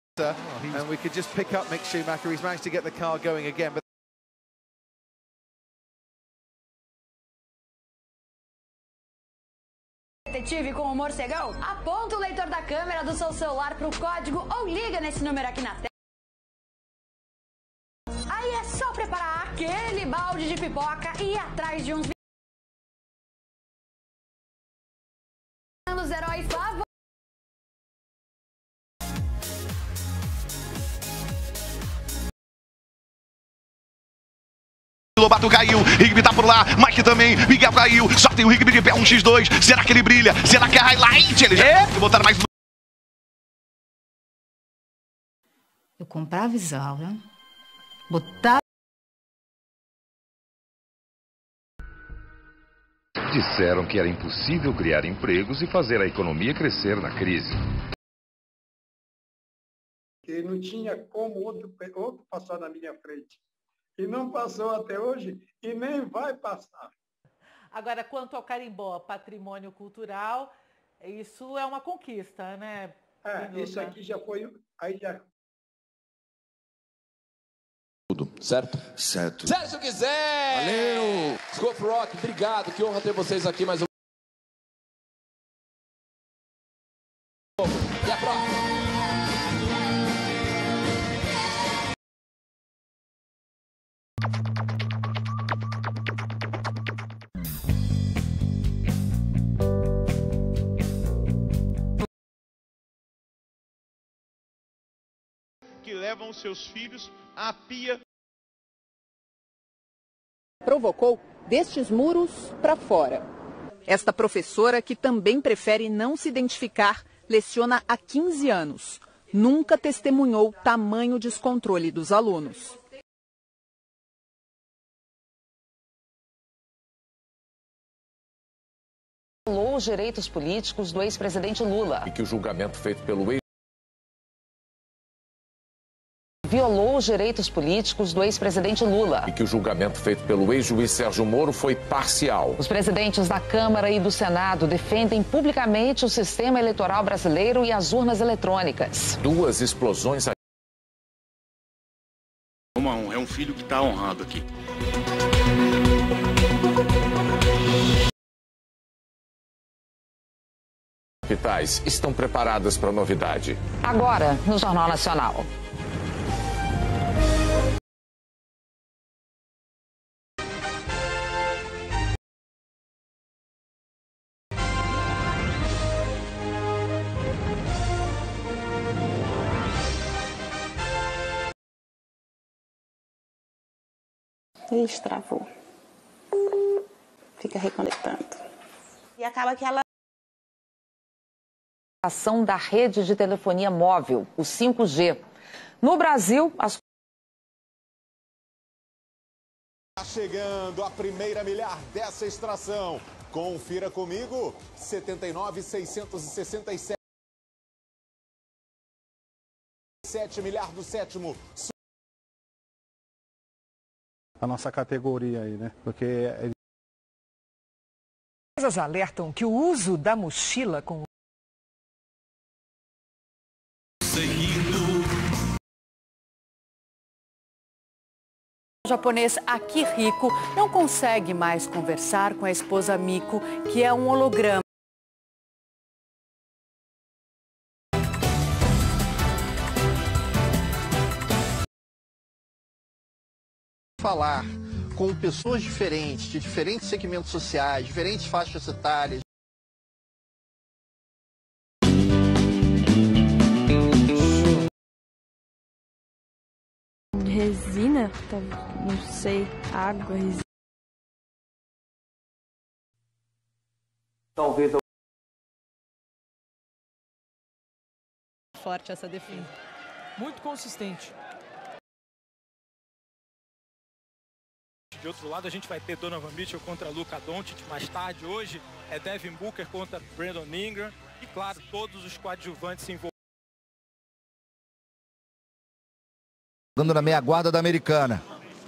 and we could just pick up Mick Schumacher. He's managed to get the car going again. But Detetive com o morcegão? Aponta o leitor da câmera do seu celular para o código ou liga nesse número aqui na tela. Aí é só preparar aquele balde de pipoca e ir atrás de uns os heróis favoritos. Lobato caiu, Rigby tá por lá, Mike também, Miguel caiu, só tem o Rigby de pé, 1x2, será que ele brilha? Será que é highlight? Ele já tem que botar mais... Eu comprava Isaura, botava... Disseram que era impossível criar empregos e fazer a economia crescer na crise. Que não tinha como outro passar na minha frente. E não passou até hoje e nem vai passar. Agora, quanto ao carimbó, patrimônio cultural, isso é uma conquista, né? Isso aqui já foi... Aí já... Tudo, certo? Certo. Sérgio Guizé! Valeu! Scope Rock, obrigado, que honra ter vocês aqui mais um. E a próxima? Que levam seus filhos à pia. Provocou destes muros para fora. Esta professora, que também prefere não se identificar, leciona há 15 anos. Nunca testemunhou tamanho descontrole dos alunos. Violou os direitos políticos do ex-presidente Lula. E que o julgamento feito pelo Violou os direitos políticos do ex-presidente Lula. E que o julgamento feito pelo ex-juiz Sérgio Moro foi parcial. Os presidentes da Câmara e do Senado defendem publicamente o sistema eleitoral brasileiro e as urnas eletrônicas. 2 explosões... 1 a 1, é um filho que está honrado aqui. Capitais estão preparadas para a novidade. Agora, no Jornal Nacional. Ele destravou. Fica reconectando. E acaba que ela... Ação da rede de telefonia móvel, o 5G. No Brasil, as... Está chegando a primeira milhar dessa extração. Confira comigo, 79.667. 7 milhar do sétimo. A nossa categoria aí, né? Porque Pesquisas alertam que o uso da mochila com o japonês Akihiko não consegue mais conversar com a esposa Miko, que é um holograma. Falar com pessoas diferentes, de diferentes segmentos sociais, diferentes faixas etárias. Resina? Não sei, água, resina. Talvez forte essa defesa. Muito consistente. De outro lado, a gente vai ter Donovan Mitchell contra Luka Doncic mais tarde. Hoje é Devin Booker contra Brandon Ingram. E, claro, todos os coadjuvantes se envolvidos. Jogando na meia guarda da Americana.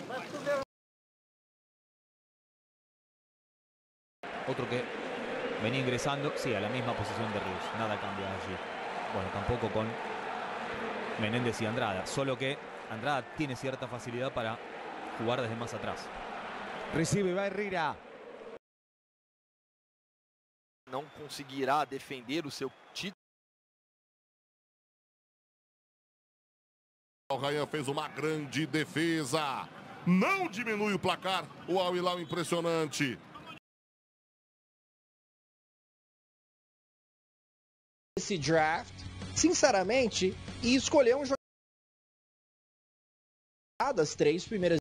Otro que venía ingresando, sí, a la misma posición de Rios. Nada cambia allí. Bueno, tampoco con Menéndez y Andrada, solo que Andrada tiene cierta facilidad para jugar desde más atrás. Recibe, vai Herrera. Não conseguirá defender o seu título. O Ryan fez uma grande defesa. Não diminui o placar. O Al Hilal impressionante. Esse draft, sinceramente, e escolher um jogador das 3 primeiras.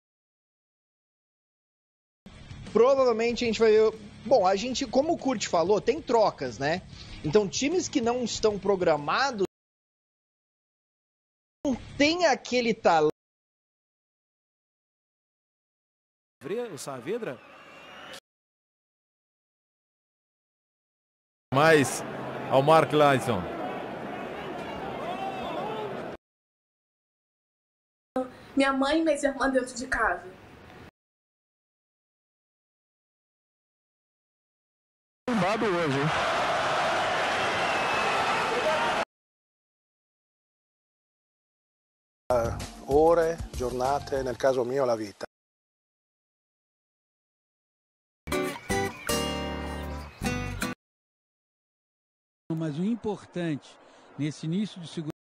Provavelmente a gente vai ver. Bom, a gente, como o Kurt falou, tem trocas, né? Então, times que não estão programados não tem aquele talento. O Saavedra. Mais ao Mark Lyson. Minha mãe e minha irmã dentro de casa. Bombado hoje, hein? Ore, giornate, nel caso mio la vita. Mas o importante nesse início de segundo.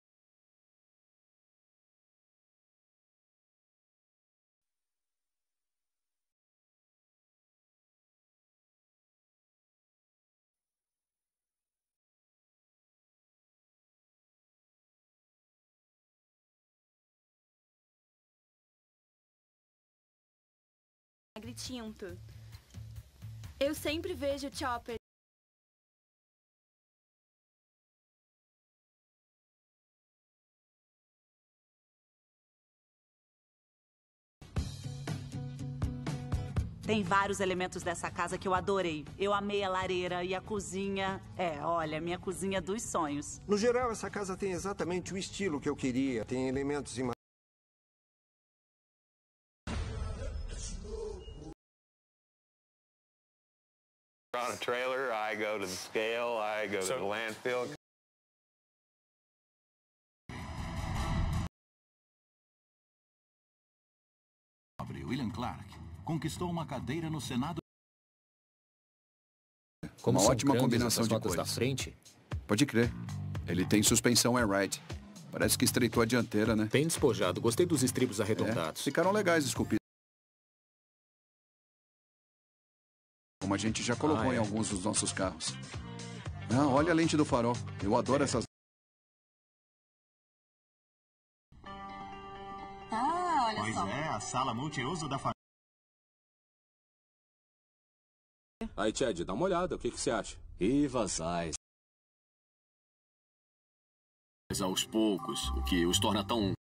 Tinto. Eu sempre vejo Chopper. Tem vários elementos dessa casa que eu adorei. Eu amei a lareira e a cozinha. Olha, minha cozinha dos sonhos. No geral, essa casa tem exatamente o estilo que eu queria. Tem elementos em On a trailer, I go to the scale, I go to the landfill. William Clark conquistou uma cadeira no Senado. Como uma ótima combinação de cores. Da frente. Pode crer. Ele tem suspensão air-ride. Parece que estreitou a dianteira, né? Bem despojado. Gostei dos estribos arredondados. Ficaram legais esculpidos. Como a gente já colocou em alguns dos nossos carros. Olha a lente do farol. Eu adoro essas. Olha pois só. A sala multiuso da família. Aí, Chad, dá uma olhada. O que você acha? E vazais. Aos poucos, o que os torna tão...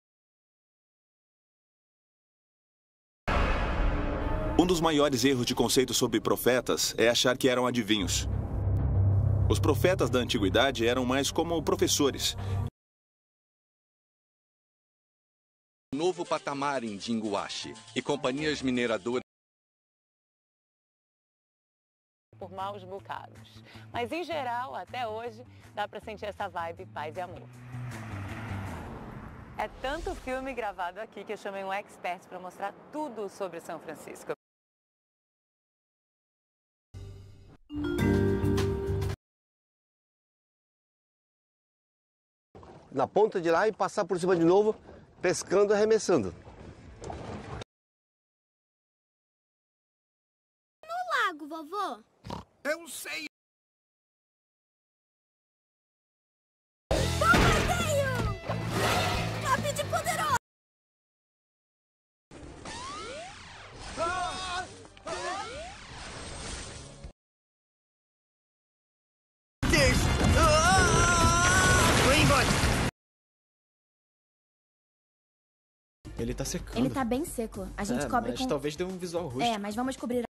Um dos maiores erros de conceito sobre profetas é achar que eram adivinhos. Os profetas da antiguidade eram mais como professores. Novo patamar em Jinguache e companhias mineradoras. Por maus bocados. Mas, em geral, até hoje, dá para sentir essa vibe paz e amor. É tanto filme gravado aqui que eu chamei um expert para mostrar tudo sobre São Francisco. Na ponta de lá e passar por cima de novo, pescando e arremessando. No lago, vovô. Eu sei. Bombardeio! Rápido e poderoso! Ele tá secando. Ele tá bem seco. A gente cobre mas com... talvez dê um visual rústico. Mas vamos cobrir...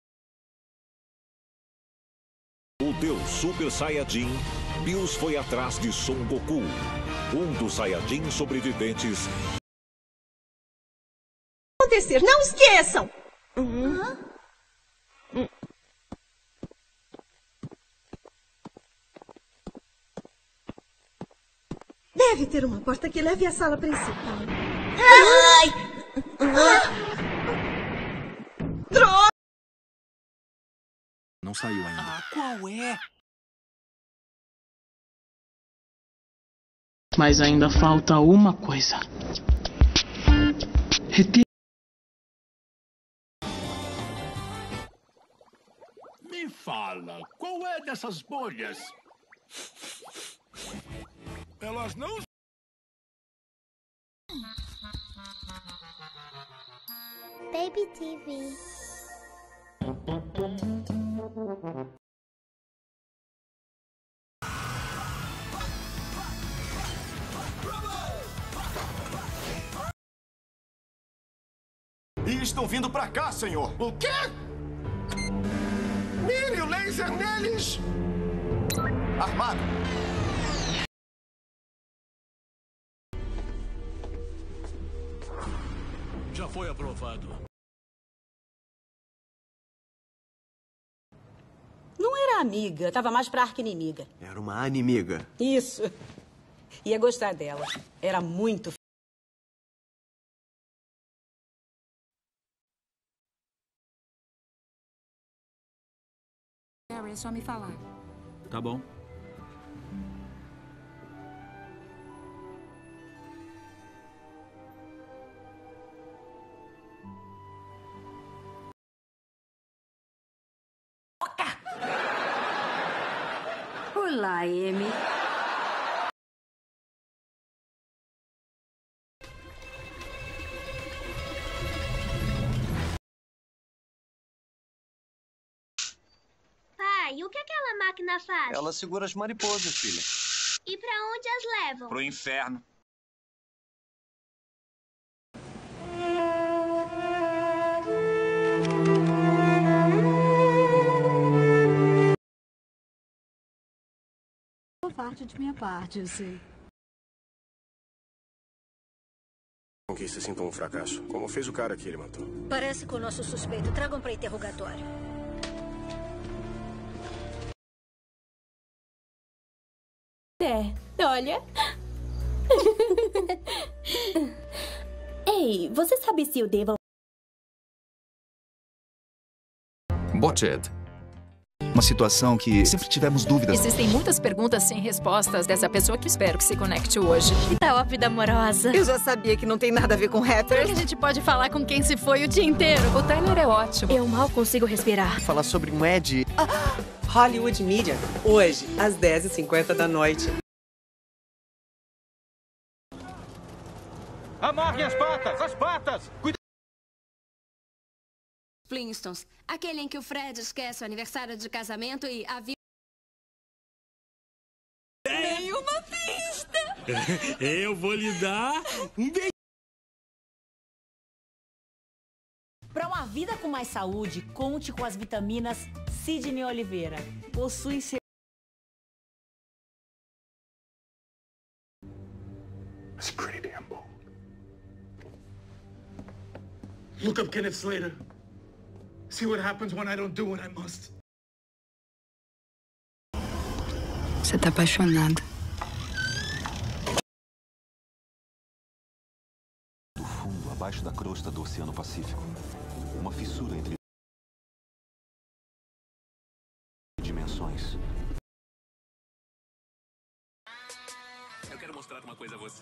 O Deus Super Saiyajin, Bills foi atrás de Son Goku, um dos Saiyajin sobreviventes. Acontecer, não esqueçam! Deve ter uma porta que leve à sala principal. Ai! Droga! Não saiu ainda. Ah, qual é? Mas ainda falta uma coisa. Me fala, qual é dessas bolhas? Elas não... Baby TV. E estão vindo pra cá, senhor. O quê? Mire o laser neles! Armado. Já foi aprovado. Não era amiga, tava mais pra arqui-inimiga. Era uma inimiga. Isso. Ia gostar dela. Era muito... É só me falar. Tá bom. Olá, Amy. Pai, o que aquela máquina faz? Ela segura as mariposas, filha. E pra onde as levam? Pro inferno. Parte de minha parte, eu sei. Com que se sinta um fracasso, como fez o cara que ele matou. Parece com o nosso suspeito. Tragam pra interrogatório. Olha. Ei, você sabe se o Devon... Botched. Uma situação que sempre tivemos dúvidas. Existem muitas perguntas sem respostas dessa pessoa que espero que se conecte hoje. E tá ó, vida amorosa. Eu já sabia que não tem nada a ver com rappers. Será que a gente pode falar com quem se foi o dia inteiro? O Tyler é ótimo. Eu mal consigo respirar. Falar sobre um Ed... Hollywood Media, hoje, às 10h50 da noite. Amarrem as patas! As patas! Cuidado! Flintstones, aquele em que o Fred esquece o aniversário de casamento e a vida... Tem uma pista! Eu vou lhe dar um beijo. Para uma vida com mais saúde, conte com as vitaminas Sidney Oliveira. Possui ser... That's pretty damn bold. Look up Kenneth Slater. See what happens when I don't do what I must. Você tá apaixonado. Do fundo, abaixo da crosta do Oceano Pacífico, uma fissura entre dimensões. Eu quero mostrar uma coisa a você.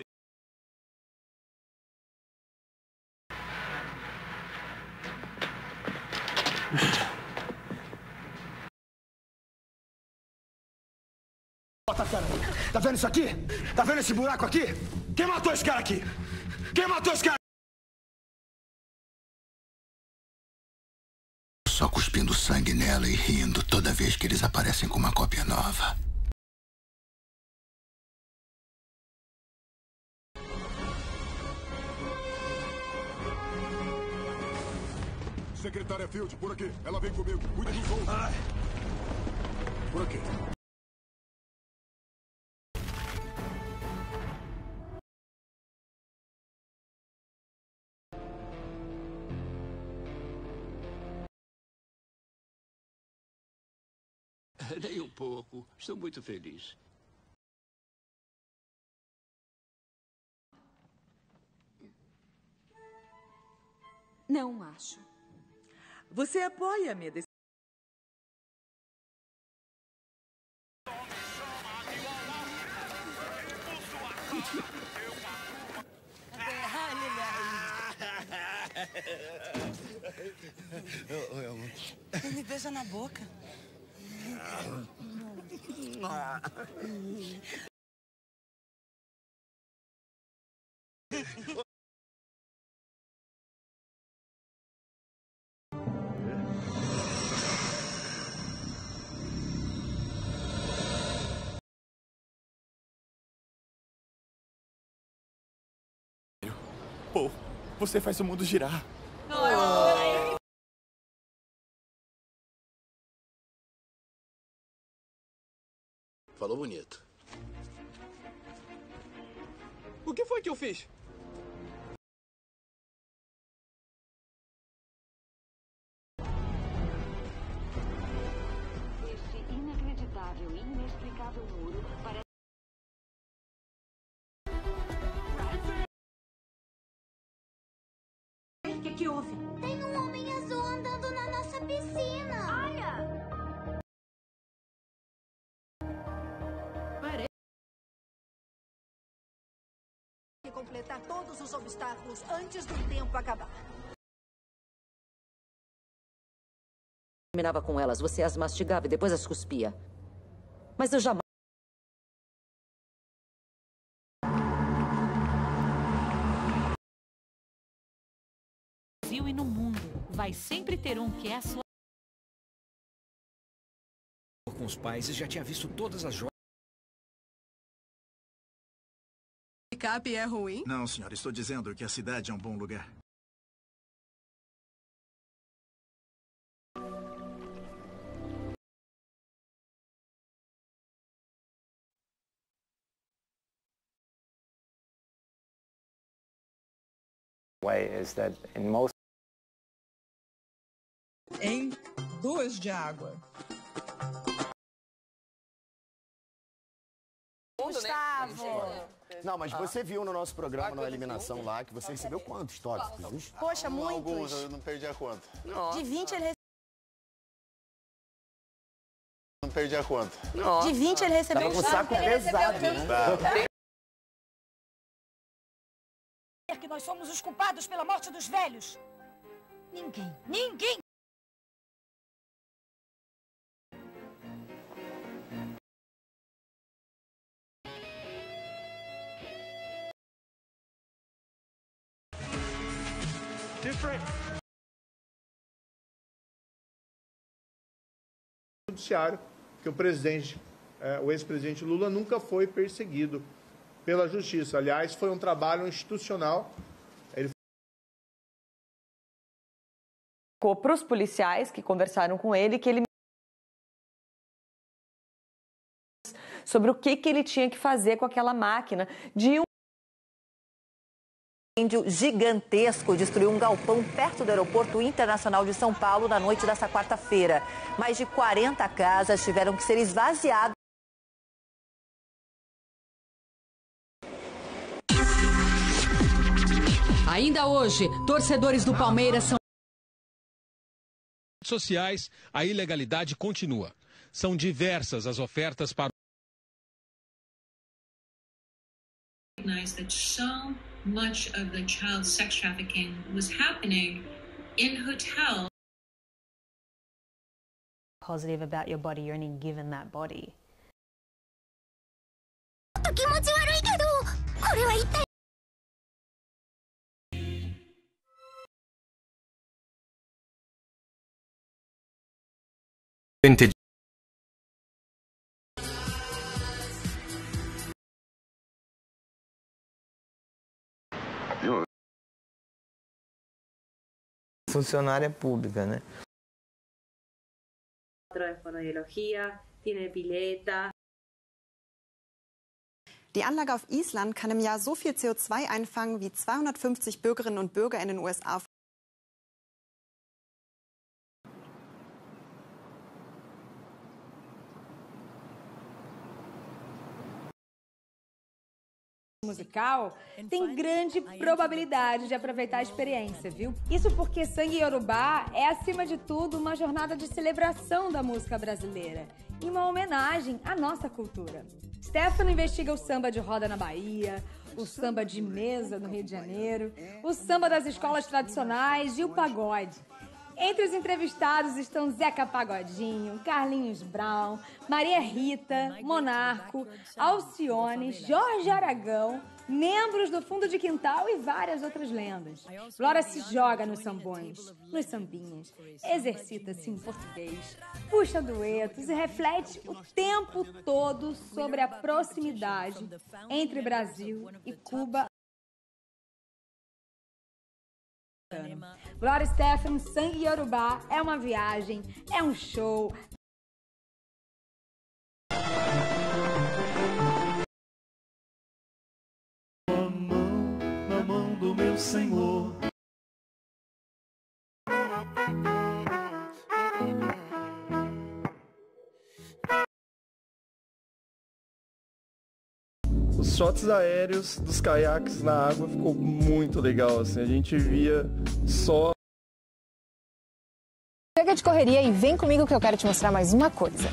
Bota a cara. Tá vendo isso aqui? Tá vendo esse buraco aqui? Quem matou esse cara aqui? Quem matou esse cara? Só cuspindo sangue nela e rindo toda vez que eles aparecem com uma cópia nova. Secretária Field, por aqui. Ela vem comigo. Cuida dos voos. Por aqui. Nem um pouco. Estou muito feliz. Não acho. Você apoia a minha decisão? Me beija na boca. Pô, você faz o mundo girar. Falou bonito. O que foi que eu fiz? Este inacreditável e inexplicável muro parece... O que houve? Tem um homem azul andando na nossa piscina. Olha! E completar todos os obstáculos antes do tempo acabar. Terminava com elas, você as mastigava e depois as cuspia. Mas eu jamais... E no mundo, vai sempre ter um que é a sua... Com os pais e já tinha visto todas as joias. Picape é ruim? Não, senhora. Estou dizendo que a cidade é um bom lugar. Way is that in most Em 2 de água. Gustavo! Não, mas você viu no nosso programa, na eliminação lá, que você recebeu quantos tópicos? Poxa, muitos. Alguns, eu não perdi a conta. De 20 ele Não perdi a conta. De 20 ele recebeu... Tava com o saco pesado, né? Que nós somos os culpados pela morte dos velhos. Ninguém. Judiciário, que o ex-presidente Lula nunca foi perseguido pela justiça. Aliás, foi um trabalho institucional. Ele ficou para os policiais que conversaram com ele que ele sobre o que ele tinha que fazer com aquela máquina de um incêndio gigantesco destruiu um galpão perto do Aeroporto Internacional de São Paulo na noite desta quarta-feira. Mais de 40 casas tiveram que ser esvaziadas. Ainda hoje, torcedores do Palmeiras são sociais, a ilegalidade continua. São diversas as ofertas para that so much of the child sex trafficking was happening in hotels. Positive about your body, you're only given that body. Funcionária pública, né? De Fonología, tiene pileta. Die Anlage auf Island kann im Jahr so viel CO2 einfangen wie 250 Bürgerinnen und Bürger in den USA. musical, tem grande probabilidade de aproveitar a experiência, viu? Isso porque Sangue Yorubá é, acima de tudo, uma jornada de celebração da música brasileira e uma homenagem à nossa cultura. Stefano investiga o samba de roda na Bahia, o samba de mesa no Rio de Janeiro, o samba das escolas tradicionais e o pagode. Entre os entrevistados estão Zeca Pagodinho, Carlinhos Brown, Maria Rita, Monarco, Alcione, Jorge Aragão, membros do Fundo de Quintal e várias outras lendas. Glória se joga nos sambões, nos sambinhas, exercita-se em português, puxa duetos e reflete o tempo todo sobre a proximidade entre Brasil e Cuba. Glória Estefan, Sangue Yorubá é uma viagem, é um show. Na mão do meu Senhor. Os shots aéreos dos caiaques na água ficou muito legal, assim, a gente via só... Chega de correria e vem comigo que eu quero te mostrar mais uma coisa.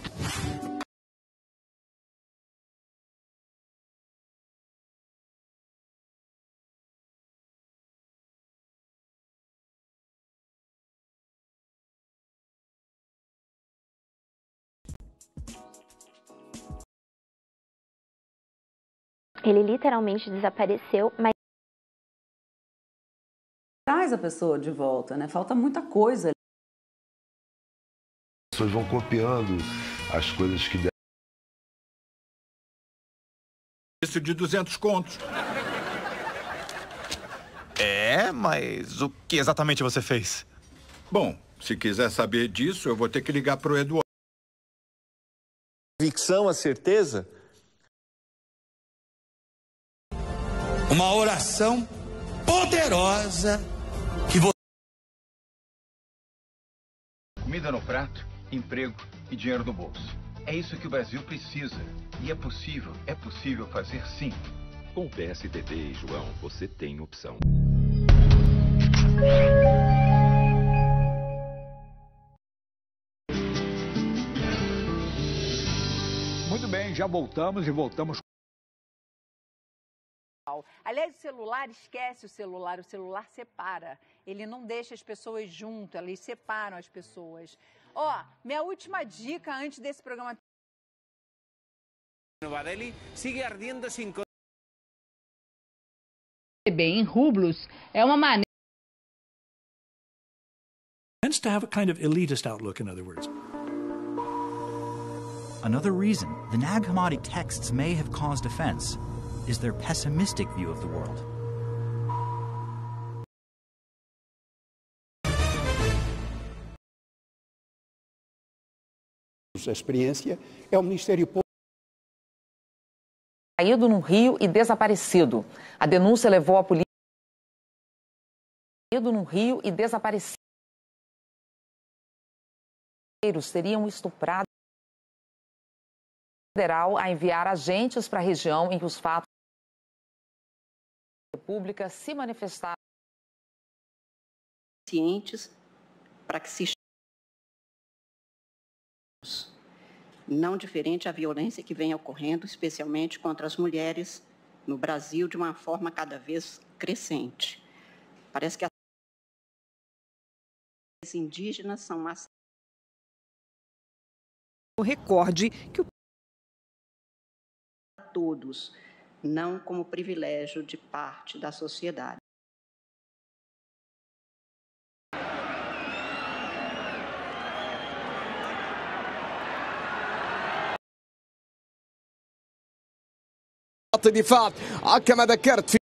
Ele literalmente desapareceu, mas... Traz a pessoa de volta, né? Falta muita coisa. As pessoas vão copiando as coisas que... Isso de 200 contos. Mas o que exatamente você fez? Bom, se quiser saber disso, eu vou ter que ligar pro Eduardo. Convicção, a certeza? Uma oração poderosa que você... Comida no prato, emprego e dinheiro no bolso. É isso que o Brasil precisa. E é possível fazer sim. Com o PSDB e João, você tem opção. Muito bem, já voltamos e voltamos. Aliás, o celular esquece o celular separa. Ele não deixa as pessoas juntas, eles separam as pessoas. Ó, minha última dica antes desse programa. Varelli sigue ardiendo sin... Bem, em rublos é uma maneira... Tends to have a kind of elitist outlook, in other words. Another reason the Nag Hammadi texts may have caused offense is their pessimistic view of the world. A experiência é o Ministério Público. Caído no rio e desaparecido. A denúncia levou a polícia. Caído no rio e desaparecido. Seriam estuprados. Federal a enviar agentes para a região em que os fatos pública se manifestaram cientes para que se não diferente a violência que vem ocorrendo, especialmente contra as mulheres no Brasil, de uma forma cada vez crescente. Parece que as indígenas são massacradas. O recorde que todos, não como privilégio de parte da sociedade. دفاع كما ذكرت في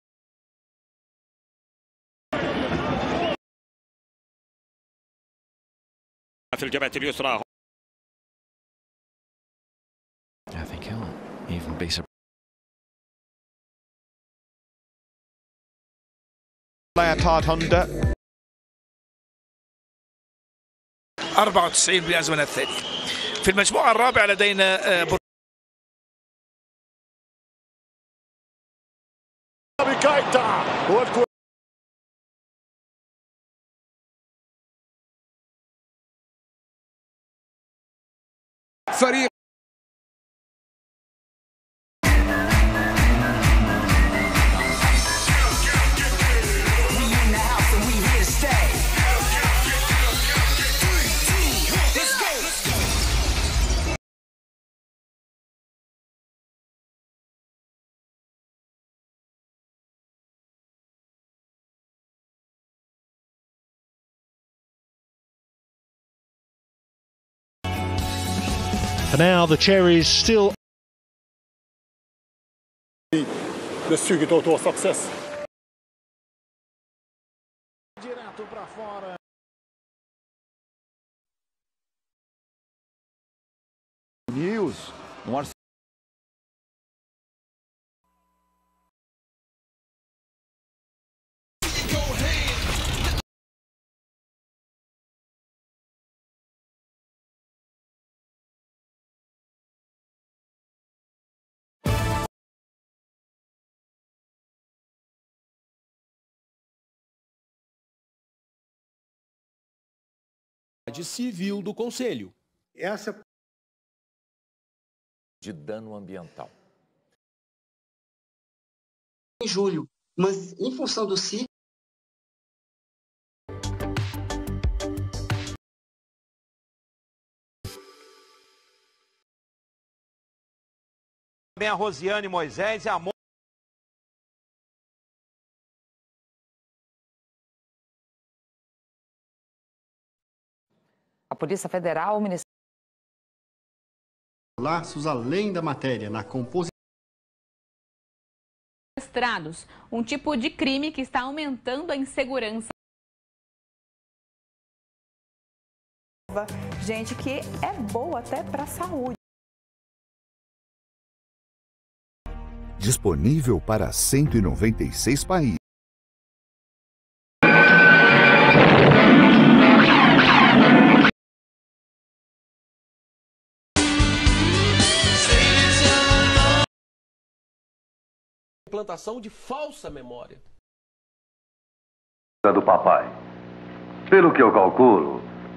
الجبهة اليسرى. I think he'll even be surprised. Leotard Honda 94 بالأزمنة الثانية. في المجموعة الرابعة لدينا Nauri Keita. فريق For now, the Cherries still. Det suget åt vår success. Direto para fora. News. Civil do Conselho. Essa de dano ambiental. Em julho, mas em função do ciclo. Também a Rosiane Moisés e a A Polícia Federal, o Ministério... Laços além da matéria, na composição. Registrados, um tipo de crime que está aumentando a insegurança. Gente que é boa até para a saúde. Disponível para 196 países. Implantação de falsa memória. Do papai. Pelo que eu calculo.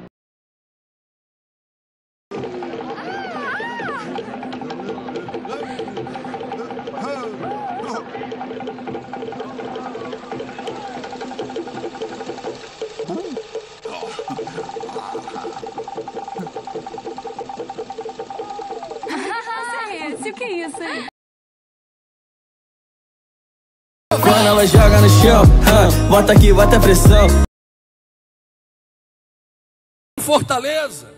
O que é isso, hein? Quando ela joga no chão, bota aqui, bota a pressão. Fortaleza.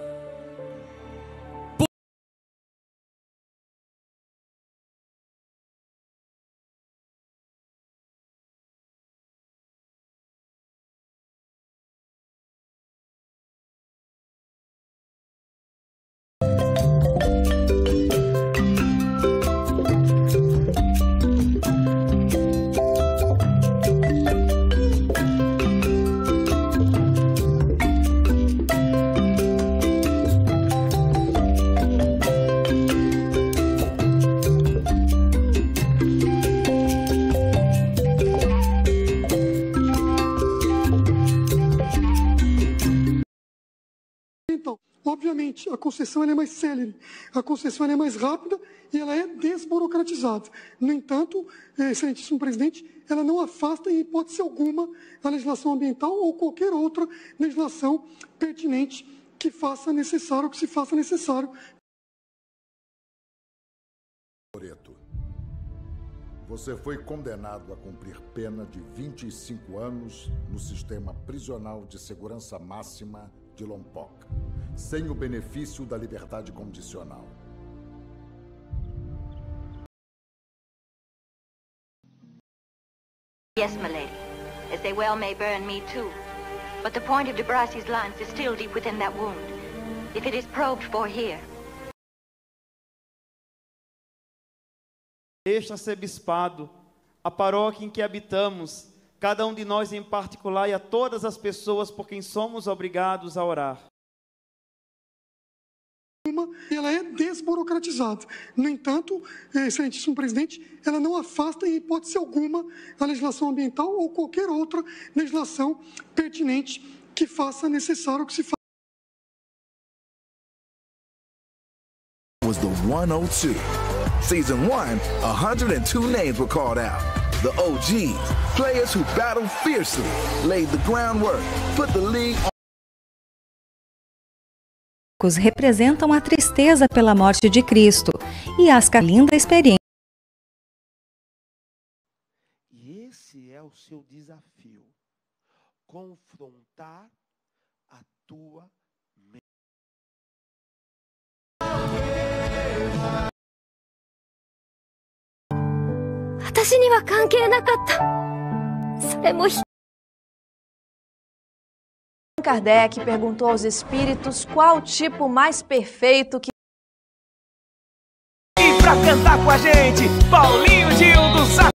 Obviamente, a concessão é mais célere, a concessão é mais rápida e ela é desburocratizada. No entanto, excelentíssimo presidente, ela não afasta em hipótese alguma a legislação ambiental ou qualquer outra legislação pertinente que faça necessário, que se faça necessário. Você foi condenado a cumprir pena de 25 anos no sistema prisional de segurança máxima de Lompoc, sem o benefício da liberdade condicional. Yes, my lady. As they well may burn me too. But the point of de Bracy's lance is still deep within that wound. If it is probed for here. Este arcebispado, a paróquia em que habitamos, cada um de nós em particular e a todas as pessoas por quem somos obrigados a orar. ela é desburocratizada. No entanto, excelentíssimo presidente, ela não afasta em hipótese alguma a legislação ambiental ou qualquer outra legislação pertinente que faça necessário que se faça. Was the 102. Season 1, 102 names were called out. The OGs, players who battled fiercely, laid the groundwork, put the league on. Representam a tristeza pela morte de Cristo e a linda experiência. E esse é o seu desafio: confrontar a tua mente. 私には関係なかった。それも Kardec perguntou aos espíritos qual o tipo mais perfeito que... E pra cantar com a gente, Paulinho Gil do Sá.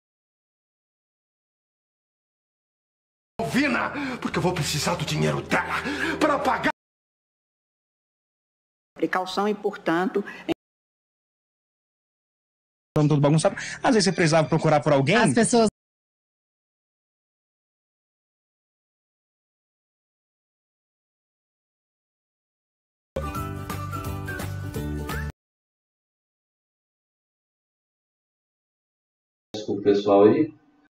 Vina, porque eu vou precisar do dinheiro dela para pagar. Precaução e, portanto... Todo bagunçado. Às vezes você precisava procurar por alguém. As pessoas... O pessoal aí.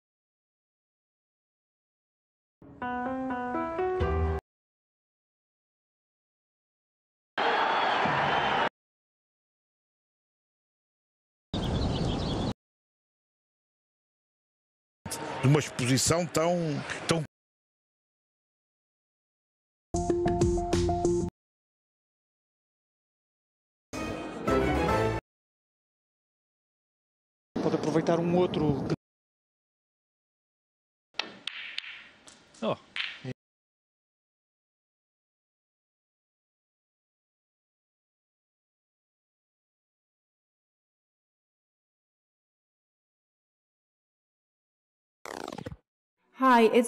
Uma exposição tão pode aproveitar um outro. Oh. Hi, it's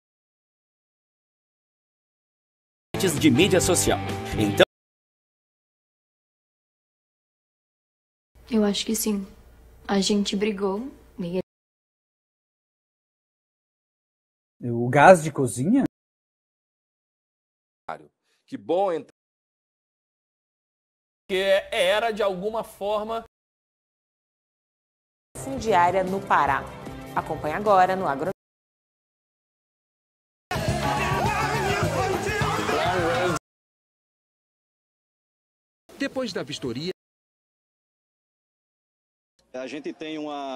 de mídia social. Então, Eu acho que sim. A gente brigou e... O gás de cozinha? Que bom entrar. Que era de alguma forma fundiária no Pará. Acompanhe agora no Agro. Depois da vistoria, a gente tem uma...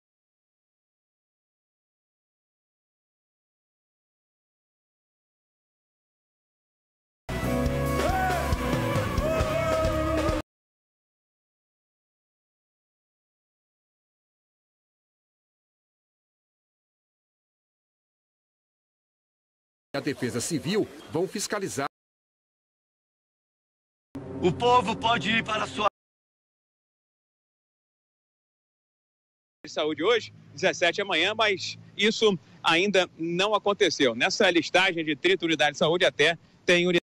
a Defesa Civil vão fiscalizar. O povo pode ir para a sua... de saúde hoje, 17 amanhã, mas isso ainda não aconteceu. Nessa listagem de 30 unidades de saúde até tem unidade.